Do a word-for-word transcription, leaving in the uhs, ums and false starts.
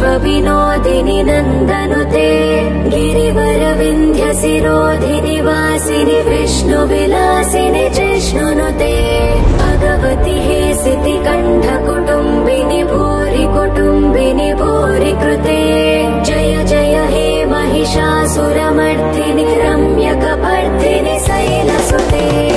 विनोदिनि नन्दनुते गिरिवर विन्ध्य शिरोधिनि वासिनि विष्णु विलासिनि जिष्णुनुते भगवति हे सिति कंठ कुटुम्बिनि भूरि कुटुम्बिनि भूरि कृते जय जय हे महिषासुरमर्दिनि रम्यकपर्दिनि शैलसुते।